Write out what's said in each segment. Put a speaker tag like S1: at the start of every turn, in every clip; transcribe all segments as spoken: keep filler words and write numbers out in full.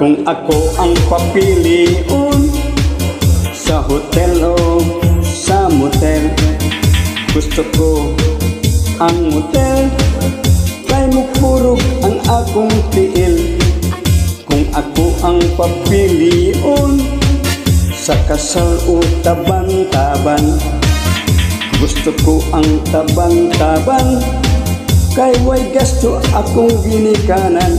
S1: Kung ako ang papilion sa hotel o sa motel, gusto ko ang motel kay mupurog ang akong tiil. Kung ako ang papilion sa kasal o taban-taban, gusto ko ang taban-taban kay way gasto akong ginikanan.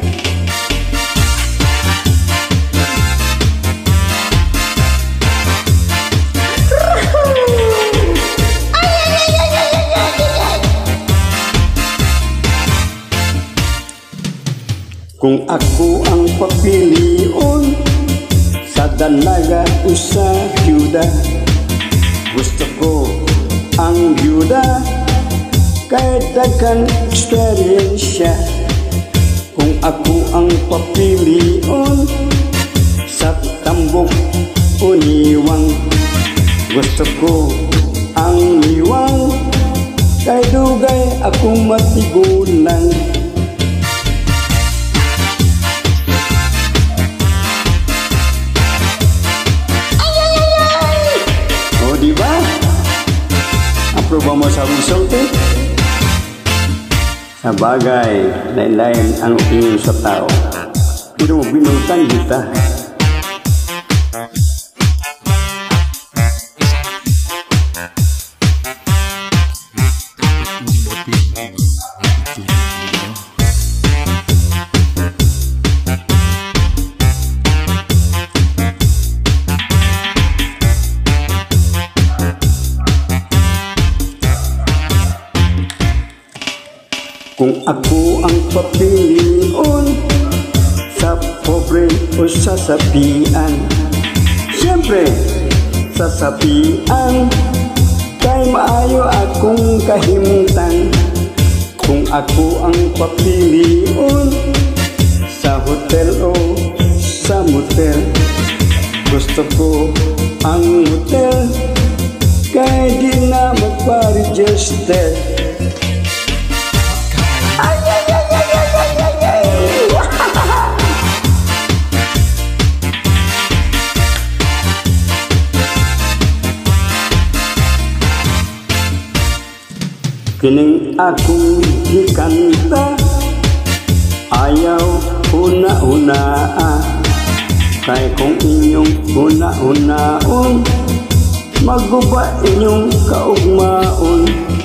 S1: Kung ako ang papilion sa dalaga o sa byuda, gusto ko ang byuda kay daghan eksperyensya. Kung ako ang papilion sa tambok o niwang, gusto ko ang niwang kay dugay akong matigulang. Diba? Aproba mo sa result eh? Sa bagay, lain-lain ang opinion sa tao. Pero binutan kita. Kung ako ang papilion sa pobre o sasabihan, siyempre sasabihan kay maayo akong kahimtang. Kung ako ang papilion sa hotel o sa motel, gusto ko ang motel kay di na magpa-register. Kining akong gikanta ayaw una-una, kay kung inyong una-unaon maguba inyong kaugmaon.